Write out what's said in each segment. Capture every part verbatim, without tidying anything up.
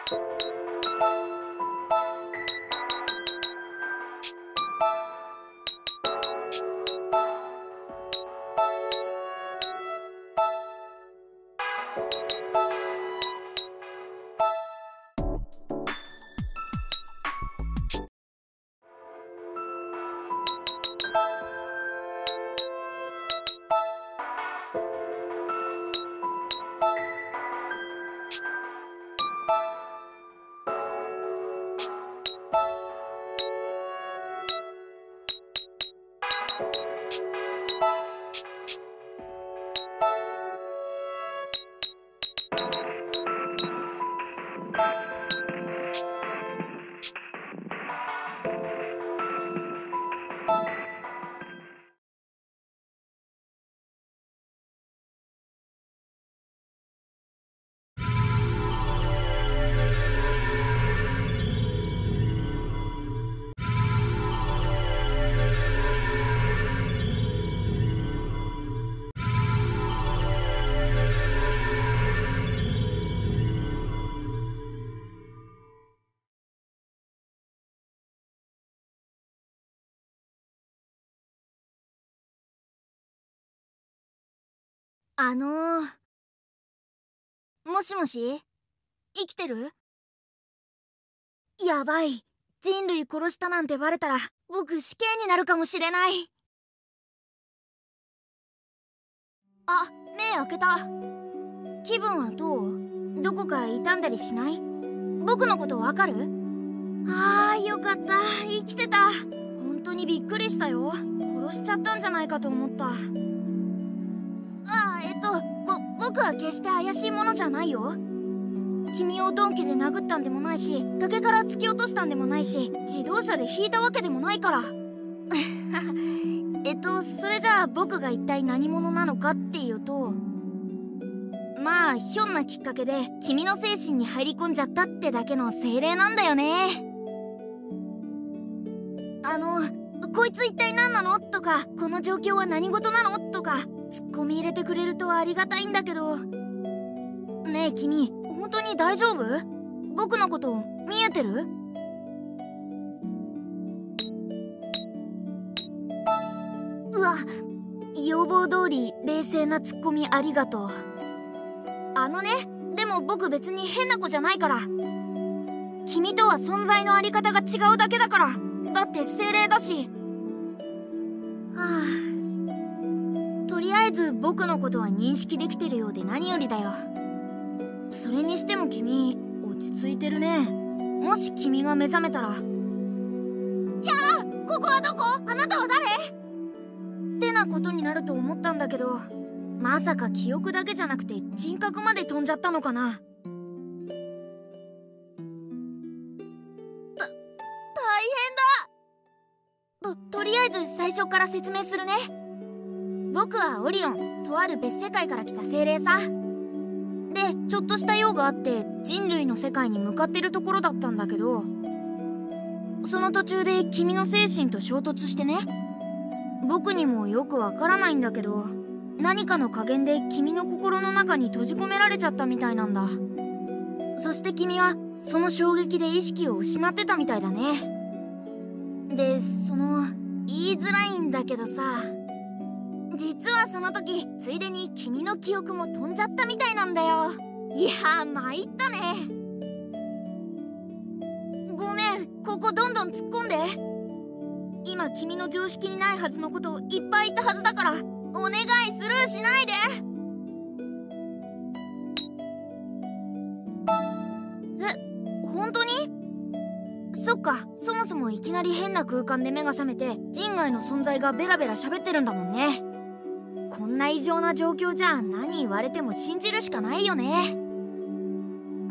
あのー、もしもし、生きてる？やばい、人類殺したなんてバレたら僕死刑になるかもしれない。あ、目開けた。気分はどう？どこか痛んだりしない？僕のことわかる？あー、よかった、生きてた。本当にびっくりしたよ。殺しちゃったんじゃないかと思った。ああ、えっと、ぼ、僕は決して怪しいものじゃないよ。君を鈍器で殴ったんでもないし、崖から突き落としたんでもないし、自動車で引いたわけでもないから。えっと、それじゃあ僕が一体何者なのかっていうと、まあ、ひょんなきっかけで君の精神に入り込んじゃったってだけの精霊なんだよね。あの、こいつ一体何なのとか、この状況は何事なのとか、ツッコミ入れてくれるとありがたいんだけど。ねえ君、本当に大丈夫？僕のこと見えてる？うわ、要望通り冷静なツッコミありがとう。あのね、でも僕別に変な子じゃないから。君とは存在のあり方が違うだけだから。だって精霊だし。はあ、とりあえず僕のことは認識できてるようで何よりだよ。それにしても君、落ち着いてるね。もし君が目覚めたら。キャー！ここはどこ？あなたは誰？ってなことになると思ったんだけど、まさか記憶だけじゃなくて人格まで飛んじゃったのかな。た、大変だ。と、とりあえず最初から説明するね。僕はオリオン、とある別世界から来た精霊さ。で、ちょっとした用があって人類の世界に向かってるところだったんだけど、その途中で君の精神と衝突してね。僕にもよくわからないんだけど、何かの加減で君の心の中に閉じ込められちゃったみたいなんだ。そして君はその衝撃で意識を失ってたみたいだね。で、その、言いづらいんだけどさ、実はその時ついでに君の記憶も飛んじゃったみたいなんだよ。いやー、参ったね。ごめん、ここどんどん突っ込んで。今君の常識にないはずのことをいっぱい言ったはずだから、お願いスルーしないで。え、本当に？そっか、そもそもいきなり変な空間で目が覚めて人外の存在がベラベラ喋ってるんだもんね。こんな異常な状況じゃ何言われても信じるしかないよね。うー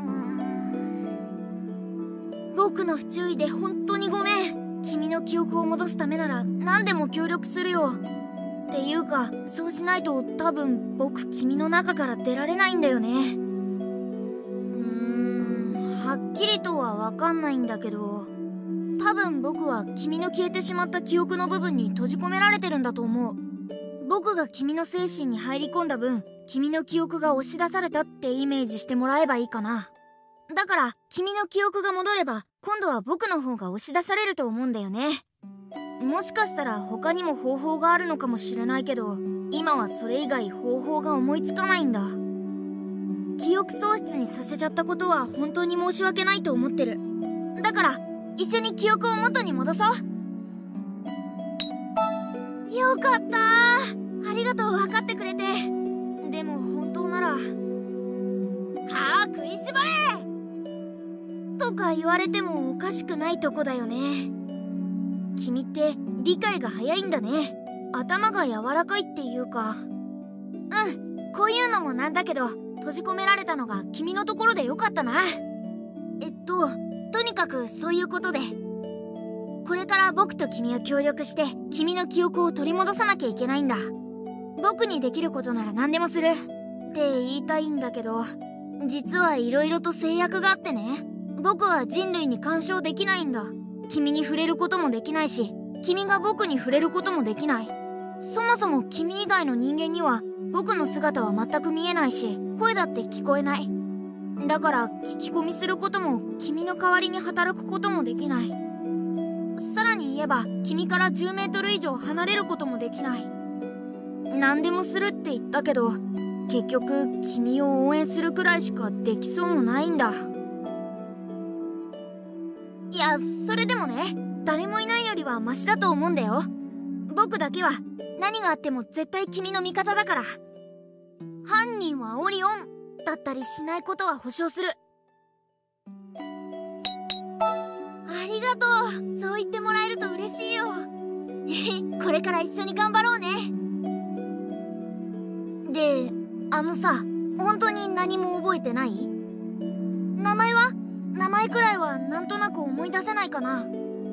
ん、僕の不注意で本当にごめん。君の記憶を戻すためなら何でも協力するよ。っていうか、そうしないと多分僕君の中から出られないんだよね。うーん、はっきりとは分かんないんだけど、多分僕は君の消えてしまった記憶の部分に閉じ込められてるんだと思う。僕が君の精神に入り込んだ分、君の記憶が押し出されたってイメージしてもらえばいいかな。 だから君の記憶が戻れば今度は僕の方が押し出されると思うんだよね。もしかしたら他にも方法があるのかもしれないけど、今はそれ以外方法が思いつかないんだ。記憶喪失にさせちゃったことは本当に申し訳ないと思ってる。だから一緒に記憶を元に戻そう。よかったー、ありがとう、分かってくれて。でも本当なら「はあ食いしばれ!」とか言われてもおかしくないとこだよね。君って理解が早いんだね。頭が柔らかいっていうか。うん、こういうのもなんだけど閉じ込められたのが君のところでよかったな。えっととにかくそういうことで、これから僕と君は協力して君の記憶を取り戻さなきゃいけないんだ。僕にできることなら何でもするって言いたいんだけど、実はいろいろと制約があってね。僕は人類に干渉できないんだ。君に触れることもできないし、君が僕に触れることもできない。そもそも君以外の人間には僕の姿は全く見えないし、声だって聞こえない。だから聞き込みすることも君の代わりに働くこともできない。さらに言えば君からじゅうメートル以上離れることもできない。何でもするって言ったけど、結局君を応援するくらいしかできそうもないんだ。いや、それでもね、誰もいないよりはマシだと思うんだよ。僕だけは何があっても絶対君の味方だから。犯人はオリオンだったりしないことは保証する。ありがとう、そう言ってもらえると嬉しいよ。これから一緒に頑張ろうね。で、あのさ、本当に何も覚えてない？名前は？名前くらいはなんとなく思い出せないかな。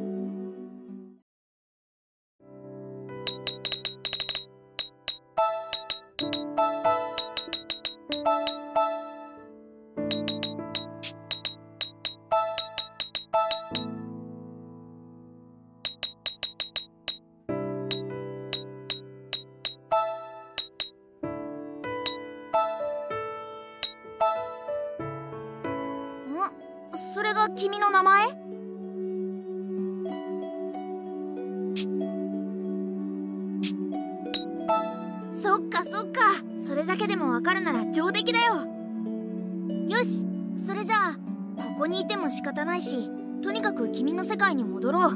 それが君の名前？そっかそっか、それだけでもわかるなら上出来だよ。よし、それじゃあここにいても仕方ないし、とにかく君の世界に戻ろう。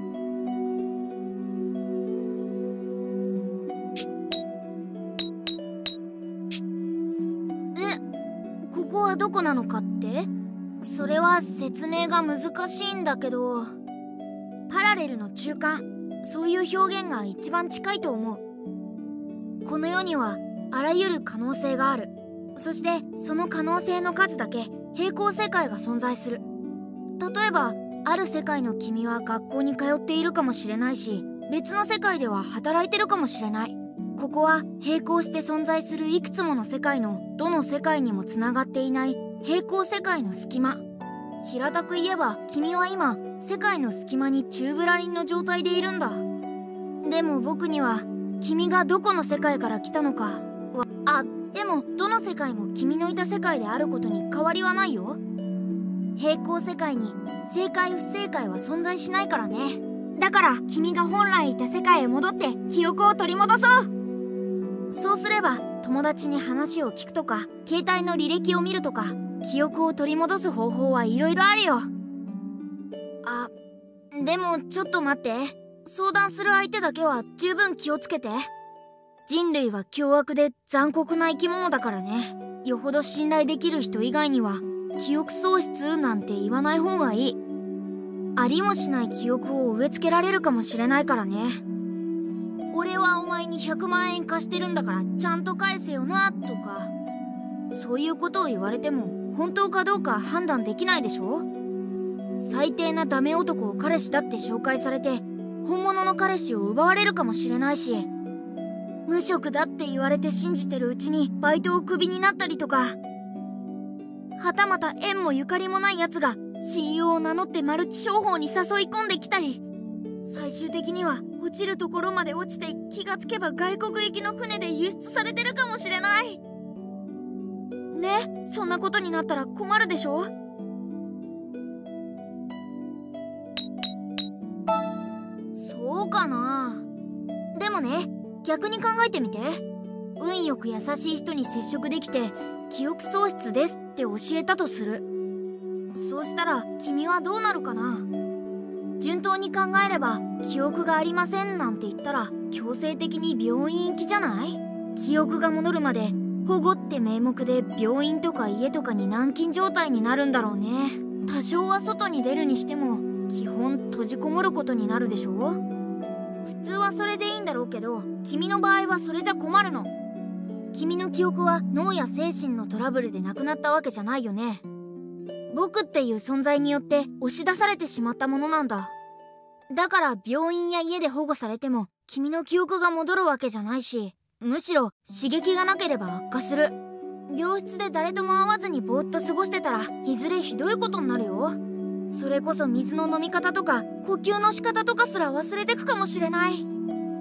え、ここはどこなのかって？それは説明が難しいんだけど、パラレルの中間、そういう表現が一番近いと思う。この世にはあらゆる可能性がある。そしてその可能性の数だけ平行世界が存在する。例えばある世界の君は学校に通っているかもしれないし、別の世界では働いてるかもしれない。ここは並行して存在するいくつもの世界のどの世界にもつながっていない平行世界の隙間。平たく言えば君は今世界の隙間に宙ぶらりんの状態でいるんだ。でも僕には君がどこの世界から来たのかは、あ、でもどの世界も君のいた世界であることに変わりはないよ。平行世界に正解不正解は存在しないからね。だから君が本来いた世界へ戻って記憶を取り戻そう。そうすれば友達に話を聞くとか携帯の履歴を見るとか、記憶を取り戻す方法はいろいろあるよ。あ、でもちょっと待って、相談する相手だけは十分気をつけて。人類は凶悪で残酷な生き物だからね。よほど信頼できる人以外には記憶喪失なんて言わない方がいい。ありもしない記憶を植え付けられるかもしれないからね。俺はお前にひゃくまんえん貸してるんだからちゃんと返せよなとか、そういうことを言われても本当かどうか判断できないでしょ。最低なダメ男を彼氏だって紹介されて本物の彼氏を奪われるかもしれないし、無職だって言われて信じてるうちにバイトをクビになったりとか、はたまた縁もゆかりもないやつが親友を名乗ってマルチ商法に誘い込んできたり、最終的には落ちるところまで落ちて気がつけば外国行きの船で輸出されてるかもしれないね。そんなことになったら困るでしょ。 もね、逆に考えてみて。運よく優しい人に接触できて記憶喪失ですって教えたとする。そうしたら君はどうなるかな。順当に考えれば記憶がありませんなんて言ったら強制的に病院行きじゃない？記憶が戻るまで保護って名目で病院とか家とかに軟禁状態になるんだろうね。多少は外に出るにしても基本閉じこもることになるでしょ。普通はそれでいいんだろうけど、君の場合はそれじゃ困るの。君の記憶は脳や精神のトラブルでなくなったわけじゃないよね。僕っていう存在によって押し出されてしまったものなんだ。だから病院や家で保護されても君の記憶が戻るわけじゃないし、むしろ刺激がなければ悪化する。病室で誰とも会わずにぼーっと過ごしてたらいずれひどいことになるよ。それこそ水の飲み方とか呼吸の仕方とかすら忘れてくかもしれない。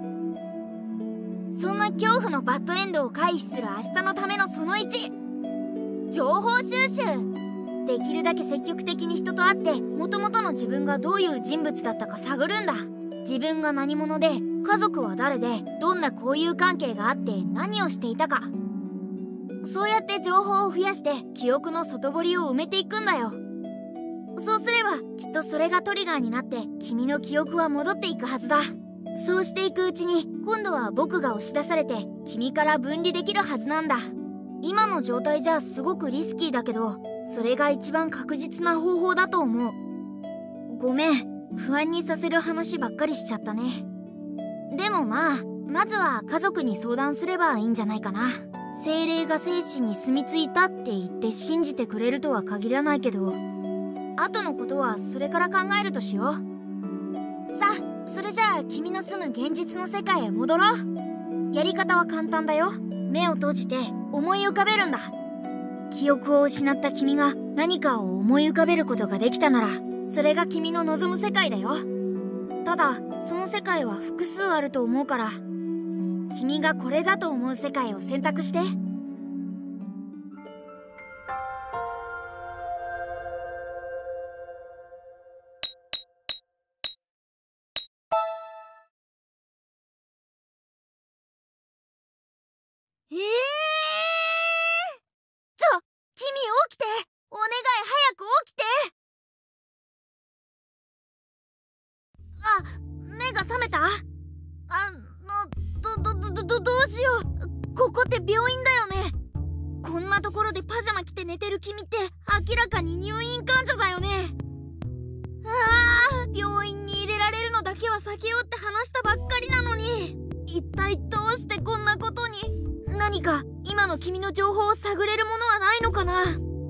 そんな恐怖のバッドエンドを回避する明日のためのそのいち、情報収集。できるだけ積極的に人と会って元々の自分がどういう人物だったか探るんだ。自分が何者で、家族は誰で、どんな交友関係があって何をしていたか。そうやって情報を増やして記憶の外堀を埋めていくんだよ。そうすればきっとそれがトリガーになって君の記憶は戻っていくはずだ。そうしていくうちに今度は僕が押し出されて君から分離できるはずなんだ。今の状態じゃすごくリスキーだけど、それが一番確実な方法だと思う。ごめん、不安にさせる話ばっかりしちゃったね。でもまあ、まずは家族に相談すればいいんじゃないかな。精霊が精神に住み着いたって言って信じてくれるとは限らないけど、後のことはそれから考えるとしよう。さあ、それじゃあ君の住む現実の世界へ戻ろう。やり方は簡単だよ。目を閉じて思い浮かべるんだ。記憶を失った君が何かを思い浮かべることができたなら、それが君の望む世界だよ。ただその世界は複数あると思うから、君がこれだと思う世界を選択して。えー、ちょ、君起きて。お願い早く起きて。あ、目が覚めた？あの、ど、ど、ど、ど、どうしよう。ここって病院だよね。こんなところでパジャマ着て寝てる君って明らかに入院患者だよね。あー、病院に入れられるのだけは避けようって話したばっかりなのに、一体どうしてこんなことに。何か今の君の情報を探れるものはないのかな。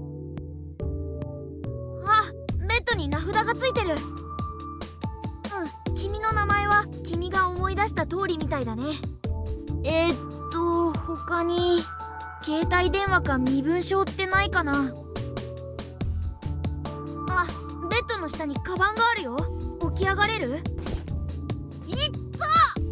あ、ベッドに名札がついてる。うん、君の名前は君が思い出した通りみたいだね。えー、っと他に携帯電話か身分証ってないかな。あ、ベッドの下にカバンがあるよ。起き上がれる？いった！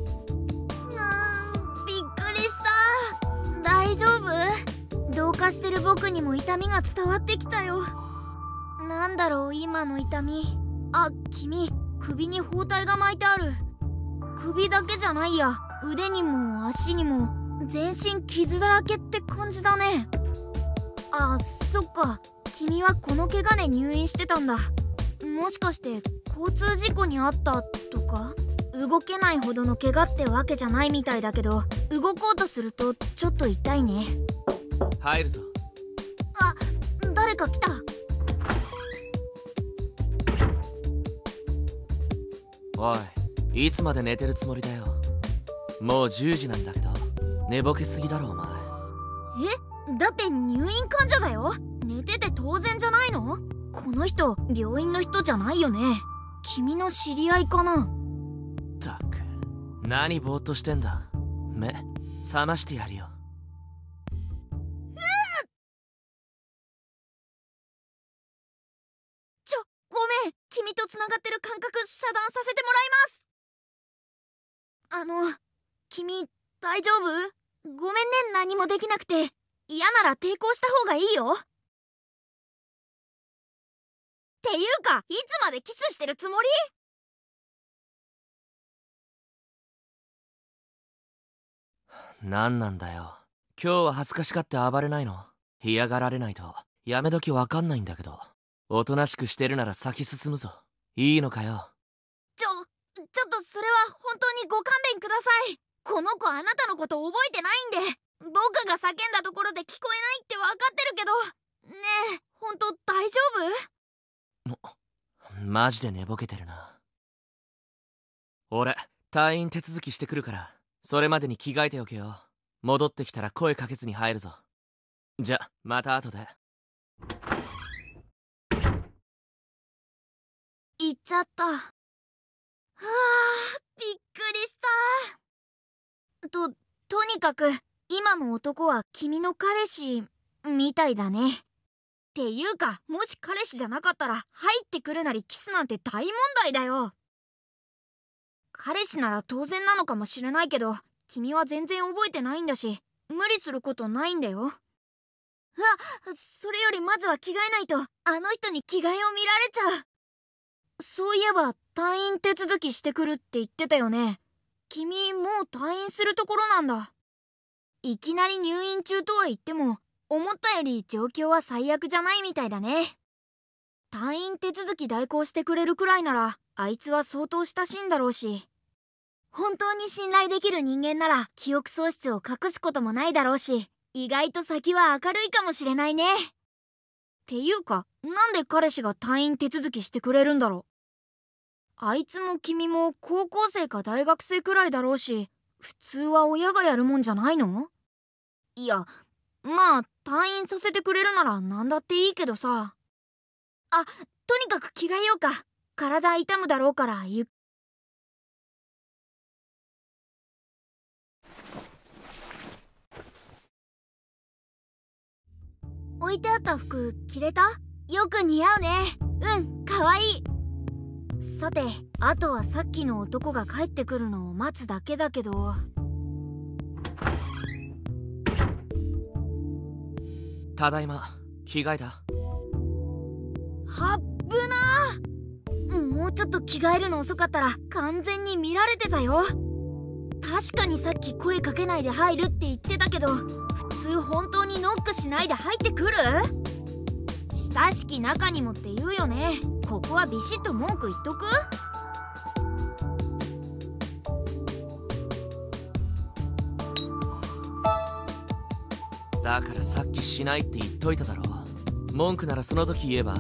大丈夫？同化してる僕にも痛みが伝わってきたよ。なんだろう今の痛み。あ、君、首に包帯が巻いてある。首だけじゃないや、腕にも足にも全身傷だらけって感じだね。あ、そっか、君はこの怪我で入院してたんだ。もしかして交通事故にあったとか？動けないほどの怪我ってわけじゃないみたいだけど、動こうとするとちょっと痛いね。 入るぞ。 あ、誰か来た。 おい、いつまで寝てるつもりだよ。もうじゅうじなんだけど、寝ぼけすぎだろお前。 え、だって入院患者だよ。寝てて当然じゃないの？この人病院の人じゃないよね。君の知り合いかな？ ったく、何ぼーっとしてんだ。目覚ましてやるよ。 ちょ、ごめん、君とつながってる感覚遮断させてもらいます。あの、君大丈夫？ごめんね、何もできなくて。嫌なら抵抗した方がいいよ。っていうか、いつまでキスしてるつもり？ なんなんだよ。今日は恥ずかしがって暴れないの？嫌がられないとやめ時わかんないんだけど。おとなしくしてるなら先進むぞ。いいのかよ。 ちょ、ちょっとそれは本当にご勘弁ください。この子あなたのこと覚えてないんで。僕が叫んだところで聞こえないって分かってるけど。ねえ、本当大丈夫？マジで寝ぼけてるな。俺、退院手続きしてくるから、それまでに着替えておけよ。戻ってきたら声かけずに入るぞ。じゃ、また後で。 行っちゃった。はあ、びっくりした。と、とにかく今の男は君の彼氏みたいだね。っていうか、もし彼氏じゃなかったら入ってくるなりキスなんて大問題だよ。彼氏なら当然なのかもしれないけど、君は全然覚えてないんだし、無理することないんだよ。うわ、それよりまずは着替えないと、あの人に着替えを見られちゃう。そういえば退院手続きしてくるって言ってたよね。君もう退院するところなんだ。いきなり入院中とは言っても、思ったより状況は最悪じゃないみたいだね。退院手続き代行してくれるくらいなら、あいつは相当親しいんだろうし、本当に信頼できる人間なら記憶喪失を隠すこともないだろうし、意外と先は明るいかもしれないね。っていうか、なんで彼氏が退院手続きしてくれるんだろう。あいつも君も高校生か大学生くらいだろうし、普通は親がやるもんじゃないの？いや、まあ退院させてくれるなら何だっていいけどさ。あ、とにかく着替えようか。体痛むだろうからゆっ置いてあった服着れた？よく似合うね。うん、かわいい。さて、あとはさっきの男が帰ってくるのを待つだけだけど。 ただいま。着替えた？ はっぶなー。もうちょっと着替えるの遅かったら完全に見られてたよ。確かにさっき声かけないで入るって言ってたけど、普通本当にノックしないで入ってくる？親しき中にもって言うよね。ここはビシッと文句言っとく？ だからさっきしないって言っといただろう。文句ならその時言えば。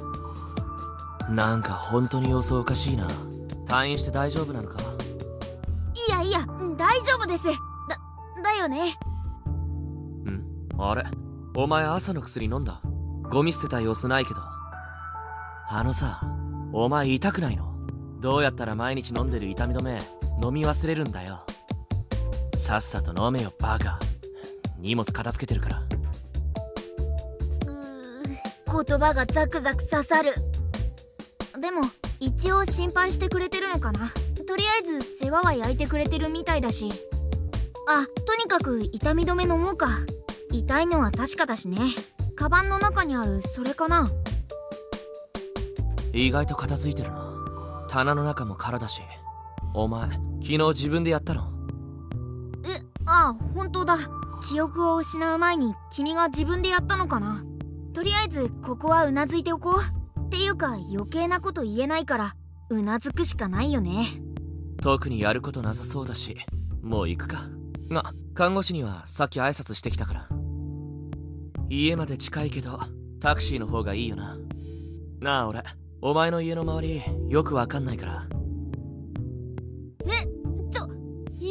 なんか本当に様子おかしいな。退院して大丈夫なのか？ いやいや、大丈夫です。だ、だよね。 ん？あれ？お前朝の薬飲んだ？ゴミ捨てた様子ないけど。あのさ、お前痛くないの？どうやったら毎日飲んでる痛み止め飲み忘れるんだよ。さっさと飲めよバカ。荷物片付けてるから。 うー、言葉がザクザク刺さる。でも一応心配してくれてるのかな。とりあえず世話は焼いてくれてるみたいだし。あ、とにかく痛み止め飲もうか。痛いのは確かだしね。カバンの中にあるそれかな。 意外と片付いてるな。棚の中も空だし。お前昨日自分でやったの？ え、ああ、本当だ。記憶を失う前に君が自分でやったのかな。とりあえずここはうなずいておこう。っていうか余計なこと言えないからうなずくしかないよね。 特にやることなさそうだし、もう行くか。が、看護師にはさっき挨拶してきたから。家まで近いけどタクシーの方がいいよな。なあ俺、お前の家の周りよくわかんないから。 え、ちょ、家？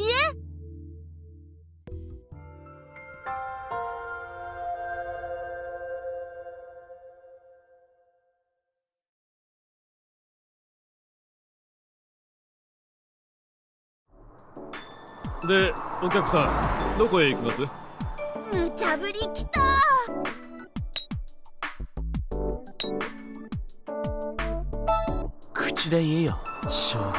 で、お客さん、どこへ行きます？ 無茶ぶりきたー。口で言えよ、しょうがない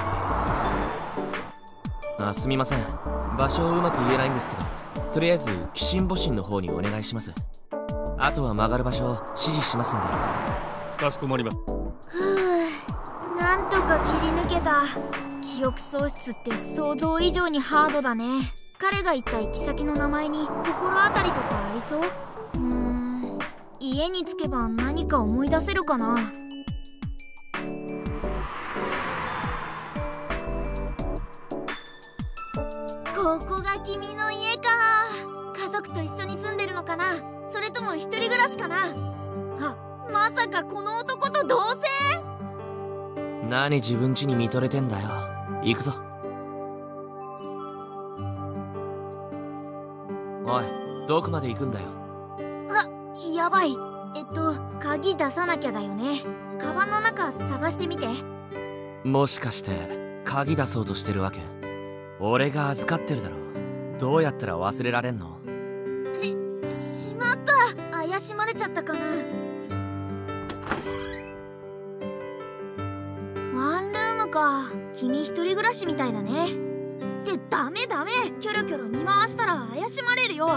な。あ、すみません。場所をうまく言えないんですけど、とりあえず鬼神母神の方にお願いします。あとは曲がる場所を指示しますんで。 かしこまります。 ふう、なんとか切り抜けた。記憶喪失って想像以上にハードだね。 彼が言った行き先の名前に心当たりとかありそう？うーん、家に着けば何か思い出せるかな。ここが君の家か。家族と一緒に住んでるのかな、それとも一人暮らしかな。あ、まさかこの男と同棲？ 何自分家に見とれてんだよ。行くぞ。おい、どこまで行くんだよ。 あ、やばい。えっと鍵出さなきゃだよね。カバンの中探してみて。 もしかして鍵出そうとしてるわけ？俺が預かってるだろ。どうやったら忘れられんの？ し、しまった。怪しまれちゃったかな。ワンルームか。君一人暮らしみたいだね。ってダメダメ。キョロキョロ見回したら怪しまれるよ。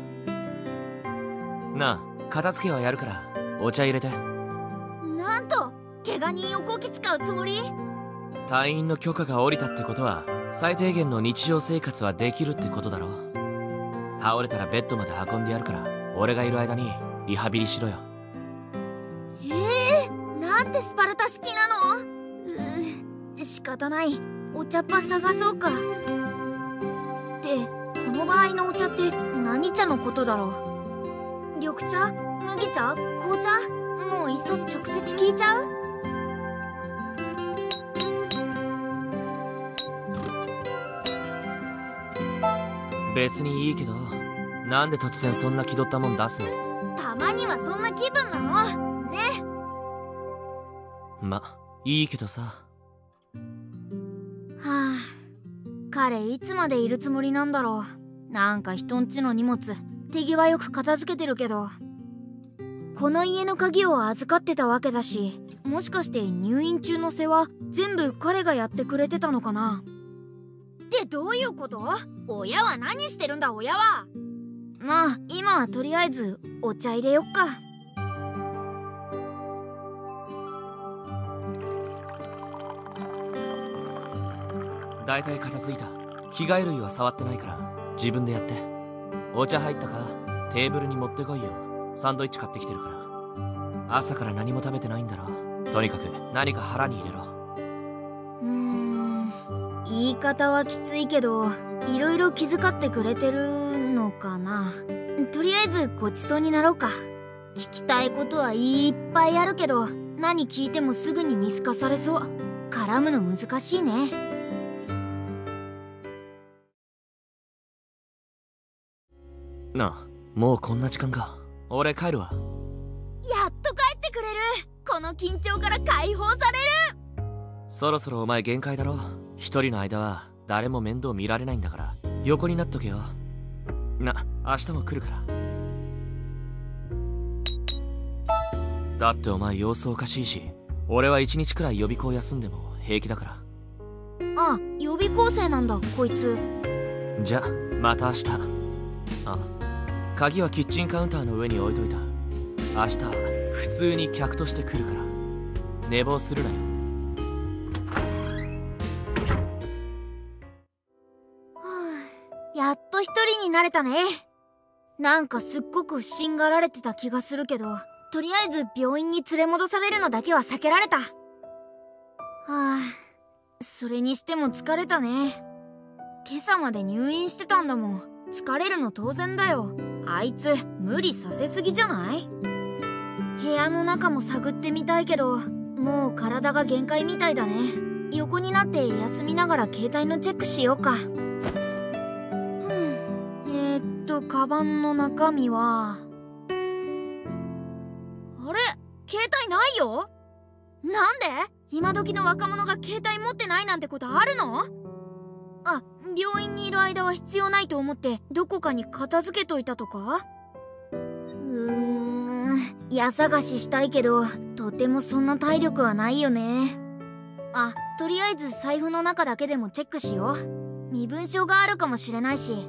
なあ、片付けはやるからお茶入れて。 なんと怪我人をこき使うつもり？ 隊員の許可が下りたってことは最低限の日常生活はできるってことだろ。倒れたらベッドまで運んでやるから俺がいる間にリハビリしろよ。 えー、なんてスパルタ式なの？うー、仕方ない。お茶っ葉探そうか。ってこの場合のお茶って何茶のことだろう？緑茶？麦茶？紅茶？もういっそ直接聞いちゃう？ 別にいいけど、なんで突然そんな気取ったもん出すの？ たまにはそんな気分なのね。 ま、いいけどさ。 はあ、彼いつまでいるつもりなんだろう。なんか人んちの荷物手際よく片付けてるけど、この家の鍵を預かってたわけだし、もしかして入院中の世話全部彼がやってくれてたのかな。ってどういうこと？親は何してるんだ親は。まあ今はとりあえずお茶入れよっか。 だいたい片付いた。着替え類は触ってないから自分でやって。お茶入ったか？テーブルに持ってこいよ。サンドイッチ買ってきてるから。朝から何も食べてないんだろ。とにかく何か腹に入れろ。 うーん、言い方はきついけどいろいろ気遣ってくれてるのかな。とりあえずごちそうになろうか。聞きたいことはいっぱいあるけど何聞いてもすぐに見透かされそう。絡むの難しいね。 なあ、もうこんな時間か。俺帰るわ。 やっと帰ってくれる。この緊張から解放される。 そろそろお前限界だろ。一人の間は誰も面倒見られないんだから横になっとけよ。な、明日も来るから。だってお前様子おかしいし、俺は一日くらい予備校休んでも平気だから。 あ、予備校生なんだこいつ。 じゃまた明日。あ、鍵はキッチンカウンターの上に置いといた。明日は普通に客として来るから寝坊するなよ。 やっと一人になれたね。なんかすっごく不審がられてた気がするけど、とりあえず病院に連れ戻されるのだけは避けられた。はあ、それにしても疲れたね。今朝まで入院してたんだもん。疲れるの当然だよ。あいつ無理させすぎじゃない？部屋の中も探ってみたいけどもう体が限界みたいだね。横になって休みながら携帯のチェックしようか。カバンの中身はあれ、携帯ないよ。なんで今時の若者が携帯持ってないなんてことあるの？あ、病院にいる間は必要ないと思ってどこかに片付けといたとか？うーん、家探ししたいけどとてもそんな体力はないよね。あ、とりあえず財布の中だけでもチェックしよう。身分証があるかもしれないし。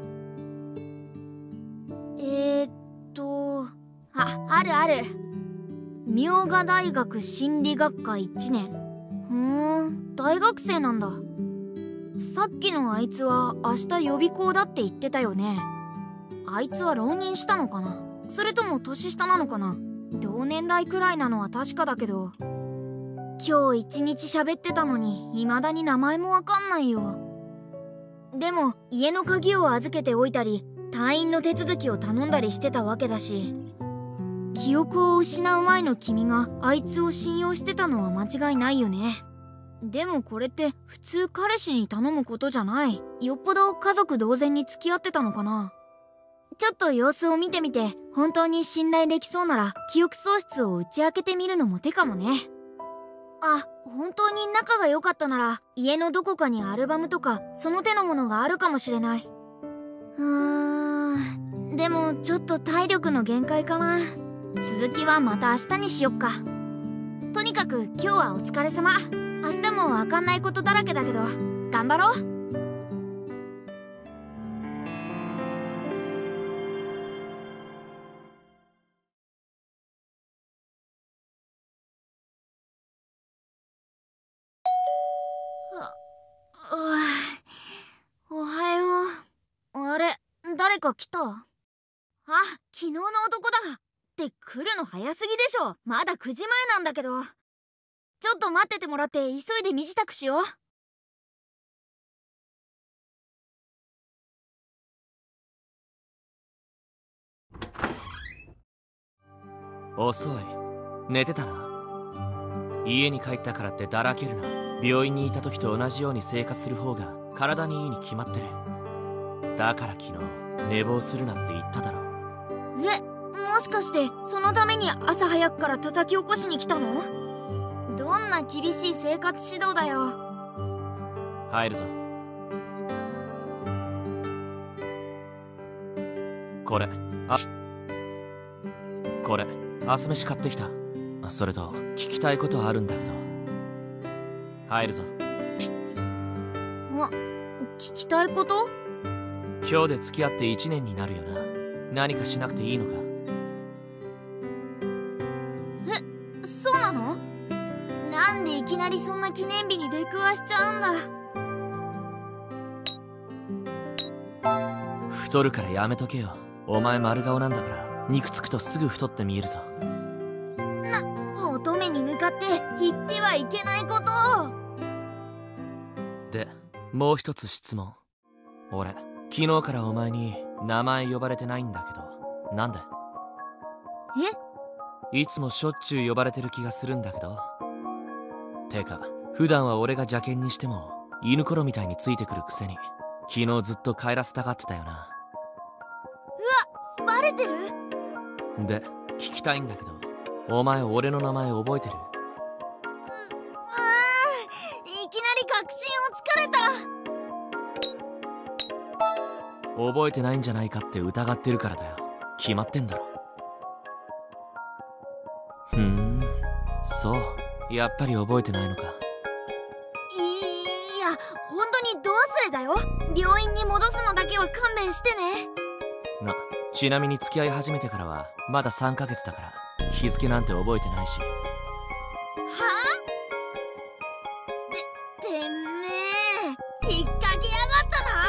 えーっとあ、あるある。明賀大学心理学科いちねん。ふーん、大学生なんだ。 さっきのあいつは明日予備校だって言ってたよね。あいつは浪人したのかな、それとも年下なのかな。同年代くらいなのは確かだけど、今日一日喋ってたのに未だに名前もわかんないよ。でも家の鍵を預けておいたり退院の手続きを頼んだりしてたわけだし、記憶を失う前の君があいつを信用してたのは間違いないよね。でもこれって普通彼氏に頼むことじゃない。よっぽど家族同然に付き合ってたのかな。ちょっと様子を見てみて、本当に信頼できそうなら記憶喪失を打ち明けてみるのも手かもね。あ、本当に仲が良かったなら家のどこかにアルバムとかその手のものがあるかもしれない。うーん、でもちょっと体力の限界かな。続きはまた明日にしよっか。とにかく今日はお疲れ様。明日も分かんないことだらけだけど頑張ろう。おはよう。あれ、誰か来た？あ、昨日の男だ。って来るの早すぎでしょ。まだくじまえなんだけど。ちょっと待っててもらって急いで身支度しよう。 遅い。寝てたな。家に帰ったからってだらけるな。病院にいた時と同じように生活する方が体にいいに決まってる。だから昨日寝坊するなって言っただろ。 え、もしかしてそのために朝早くから叩き起こしに来たの？どんな厳しい生活指導だよ。 入るぞ。これあこれ朝飯買ってきた。それと聞きたいことあるんだけど。入るぞ。 わ、聞きたいこと？ 今日で付き合っていちねんになるよな。何かしなくていいのか？ え、そうなの？なんでいきなりそんな記念日に出くわしちゃうんだ。 太るからやめとけよ。お前丸顔なんだから肉つくとすぐ太って見えるぞ。 な、乙女に向かって言ってはいけないことを。 で、もう一つ質問。俺昨日からお前に名前呼ばれてないんだけど、なんで？ え？ いつもしょっちゅう呼ばれてる気がするんだけど。てか普段は俺が邪険にしても犬ころみたいについてくるくせに、昨日ずっと帰らせたがってたよな。 うわ、バレてる？ で、聞きたいんだけど、お前俺の名前覚えてる？ う、うーん、いきなり確信をつかれた。 覚えてないんじゃないかって疑ってるからだよ。決まってんだろ。ふーん、そう、やっぱり覚えてないのか。いや、本当にど忘れだよ。病院に戻すのだけは勘弁してね。 な、ちなみに付き合い始めてからはまださんかげつだから日付なんて覚えてないし。はあ？で、てめえ引っ掛けやがったな。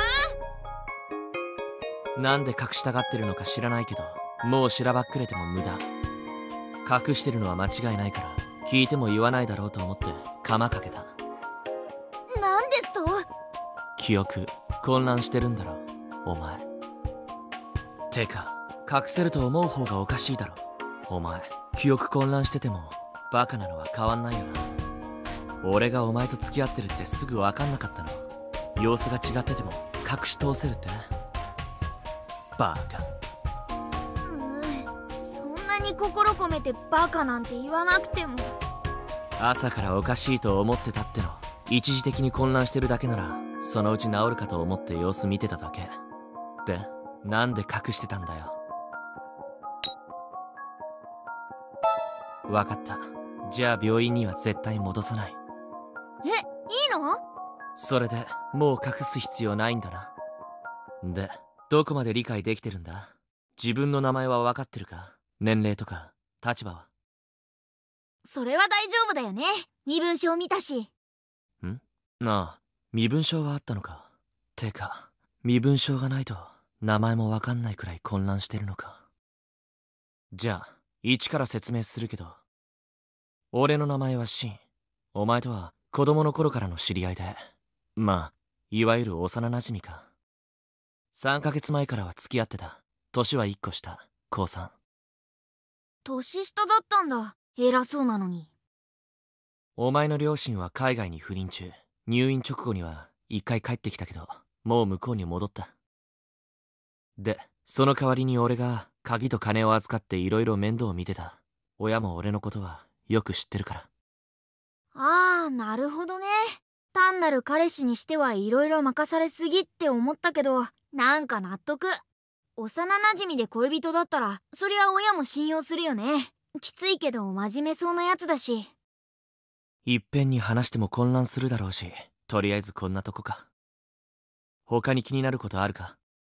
なんで隠したがってるのか知らないけど、もうしらばっくれても無駄。隠してるのは間違いないから聞いても言わないだろうと思って釜かけた。 なんですと？ 記憶混乱してるんだろお前。てか隠せると思う方がおかしいだろお前。記憶混乱しててもバカなのは変わんないよな。俺がお前と付き合ってるってすぐ分かんなかったの？様子が違ってても隠し通せるってな。バカ。 うー、そんなに心込めてバカなんて言わなくても。 朝からおかしいと思ってたっての一時的に混乱してるだけならそのうち治るかと思って様子見てただけで、なんで隠してたんだよ。分かった。じゃあ病院には絶対戻さない。 え、いいの？ それでもう隠す必要ないんだな。で、どこまで理解できてるんだ？自分の名前は分かってるか？年齢とか立場は？ それは大丈夫だよね。身分証見たし。 ん？なあ、 身分証があったのか。てか身分証がないと名前もわかんないくらい混乱してるのか。じゃあ一から説明するけど、俺の名前はシン。お前とは子供の頃からの知り合いで、まあいわゆる幼なじみか。さんかげつまえからは付き合ってた。年はいっこ下、高さん。 年下だったんだ。偉そうなのに。 お前の両親は海外に赴任中。入院直後には一回帰ってきたけど、もう向こうに戻った。で、その代わりに俺が鍵と金を預かっていろいろ面倒を見てた。親も俺のことはよく知ってるから。 ああ、なるほどね。単なる彼氏にしてはいろいろ任されすぎって思ったけど、なんか納得。幼なじみで恋人だったらそりゃ親も信用するよね。きついけど真面目そうなやつだし。 いっぺんに話しても混乱するだろうし、とりあえずこんなとこか。他に気になることあるか？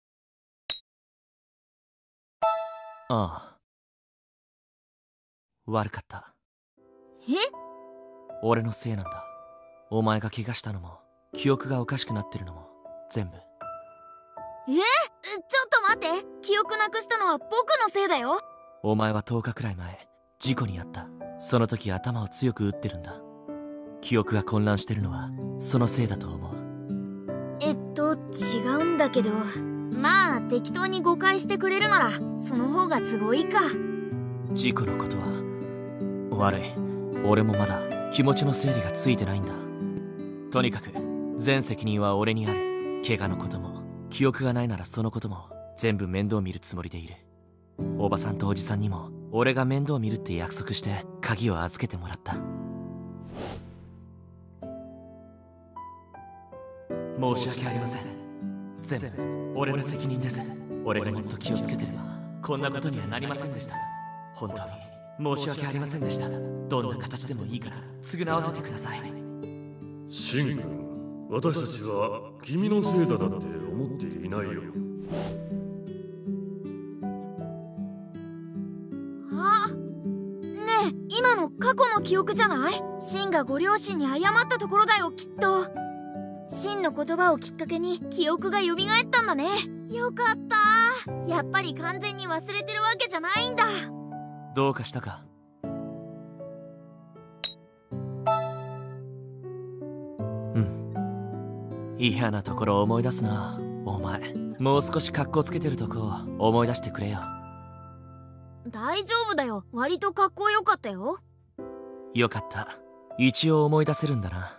ああ、悪かった。 え？ 俺のせいなんだ。お前が怪我したのも記憶がおかしくなってるのも全部。 え？ちょっと待って。記憶なくしたのは僕のせいだよ。 お前はとおかくらい前事故に遭った。その時頭を強く打ってるんだ。記憶が混乱してるのはそのせいだと思う。 えっと違うんだけど、まあ適当に誤解してくれるならその方が都合いいか。 事故のことは悪い。俺もまだ気持ちの整理がついてないんだ。とにかく全責任は俺にある。怪我のことも記憶がないならそのことも全部面倒見るつもりでいる。おばさんとおじさんにも俺が面倒見るって約束して鍵を預けてもらった。申し訳ありません。全部俺の責任です。俺がもっと気をつけてればこんなことにはなりませんでした。本当に申し訳ありませんでした。どんな形でもいいから償わせてください。 シン君、私たちは君のせいだなんて思っていないよ。 あ、ねえ、今の過去の記憶じゃない？シンがご両親に謝ったところだよ、きっと。シンの言葉をきっかけに記憶が蘇ったんだね。よかった。やっぱり完全に忘れてるわけじゃないんだ。 どうかしたか？うん、嫌なところ思い出すな。お前もう少しカッコつけてるとこを思い出してくれよ。 大丈夫だよ。割とかっこよかったよ。 よかった。一応思い出せるんだな。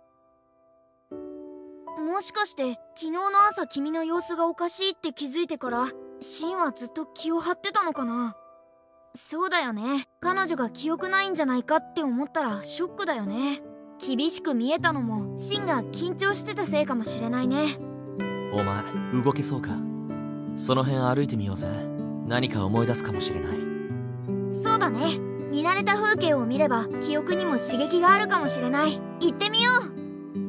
もしかして昨日の朝君の様子がおかしいって気づいてからシンはずっと気を張ってたのかな。そうだよね。彼女が記憶ないんじゃないかって思ったらショックだよね。厳しく見えたのもシンが緊張してたせいかもしれないね。 お前動けそうか？その辺歩いてみようぜ。何か思い出すかもしれない。 そうだね。見慣れた風景を見れば記憶にも刺激があるかもしれない。行ってみよう。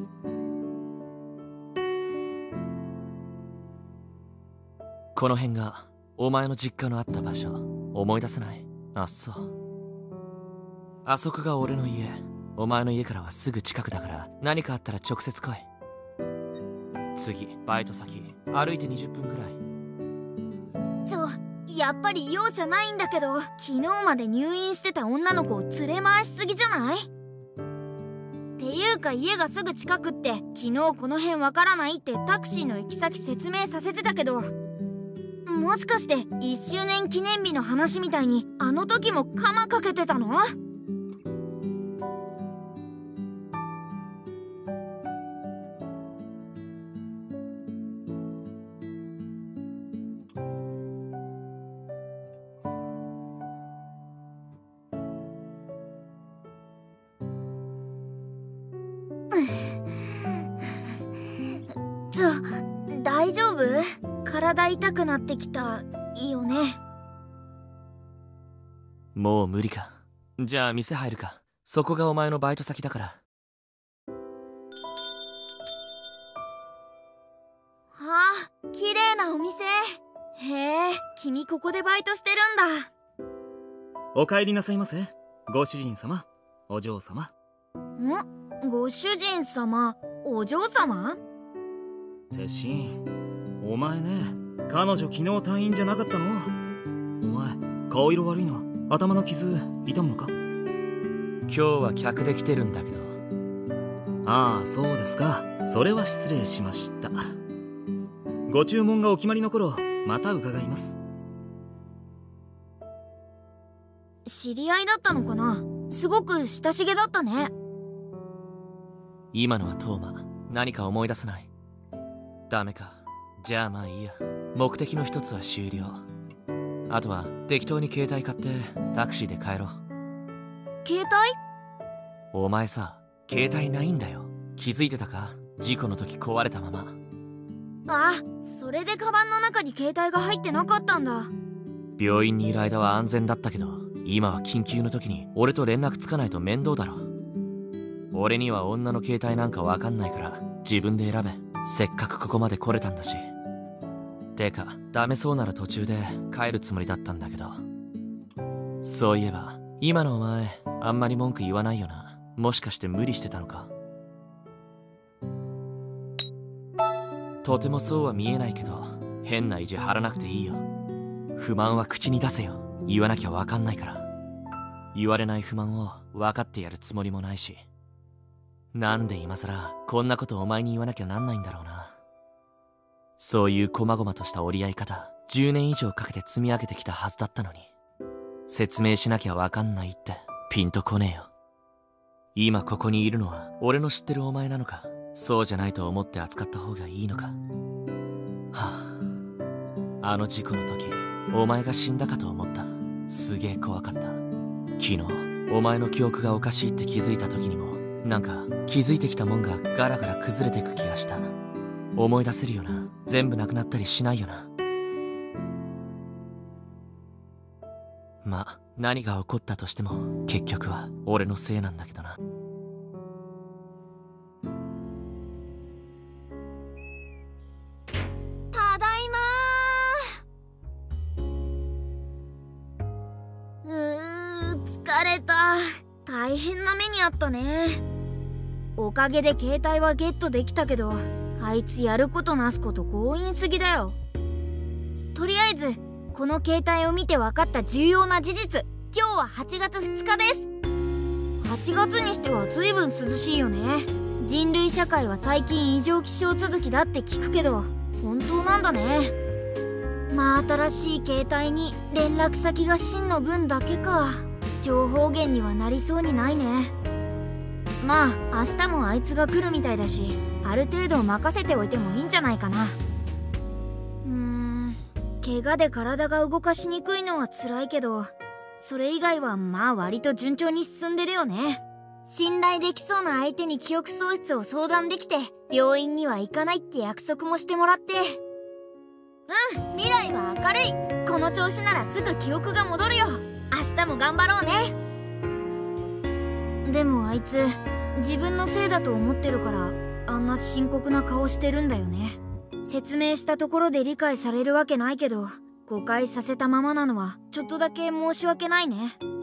この辺がお前の実家のあった場所。思い出せない？あっそう。あそこが俺の家。お前の家からはすぐ近くだから何かあったら直接来い。次バイト先歩いてにじゅっぷんくらい。 ちょ、やっぱり用じゃないんだけど、昨日まで入院してた女の子を連れ回しすぎじゃない？っていうか家がすぐ近くって昨日この辺わからないってタクシーの行き先説明させてたけど、もしかしていっしゅうねん記念日の話みたいにあの時もカマかけてたの？ちょ、大丈夫？体痛くなってきたよね。 もう無理か。じゃあ店入るか。そこがお前のバイト先だから。 はあ、綺麗なお店。へえ、君ここでバイトしてるんだ。 お帰りなさいませ、ご主人様、お嬢様。 ん？ ご主人様、お嬢様？ てしん、お前ね、彼女昨日退院じゃなかったの？お前顔色悪いな。頭の傷痛むのか？ 今日は客で来てるんだけど。 ああ、そうですか。それは失礼しました。ご注文がお決まりの頃また伺います。 知り合いだったのかな？すごく親しげだったね。 今のはトーマ。何か思い出せない？ダメか。じゃあまあいいや。目的の一つは終了。あとは適当に携帯買ってタクシーで帰ろう。 携帯？ お前さ、携帯ないんだよ。気づいてたか？事故の時壊れたまま。 あ、それでカバンの中に携帯が入ってなかったんだ。 病院にいる間は安全だったけど、今は緊急の時に俺と連絡つかないと面倒だろ。俺には女の携帯なんかわかんないから自分で選べ。せっかくここまで来れたんだし。てかダメそうなら途中で帰るつもりだったんだけど。そういえば今のお前あんまり文句言わないよな。もしかして無理してたのか？とてもそうは見えないけど、変な意地張らなくていいよ。不満は口に出せよ。言わなきゃわかんないから。言われない不満を分かってやるつもりもないし。なんで今さらこんなことお前に言わなきゃなんないんだろうな。そういう細々とした折り合い方、じゅうねん以上かけて積み上げてきたはずだったのに、説明しなきゃわかんないってピンとこねえよ。今ここにいるのは俺の知ってるお前なのか、そうじゃないと思って扱った方がいいのか。はあ、あの事故の時お前が死んだかと思った。すげえ怖かった。昨日お前の記憶がおかしいって気づいた時にも、なんか気づいてきたもんがガラガラ崩れてく気がした。思い出せるよな。全部なくなったりしないよな。ま、何が起こったとしても結局は俺のせいなんだけどな。 ただいまー。うー、疲れた。大変な目にあったね。おかげで携帯はゲットできたけど、あいつやることなすこと強引すぎだよ。とりあえずこの携帯を見て分かった重要な事実。今日ははちがつふつかです。はちがつにしては随分涼しいよね。人類社会は最近異常気象続きだって聞くけど、本当なんだね。まあ新しい携帯に連絡先が真の分だけか。情報源にはなりそうにないね。まあ明日もあいつが来るみたいだし、ある程度任せておいてもいいんじゃないかな。うーん、怪我で体が動かしにくいのは辛いけど、それ以外はまあ割と順調に進んでるよね。信頼できそうな相手に記憶喪失を相談できて、病院には行かないって約束もしてもらって。うん、未来は明るい。この調子ならすぐ記憶が戻るよ。明日も頑張ろうね。でもあいつ自分のせいだと思ってるからあんな深刻な顔してるんだよね。説明したところで理解されるわけないけど、誤解させたままなのはちょっとだけ申し訳ないね。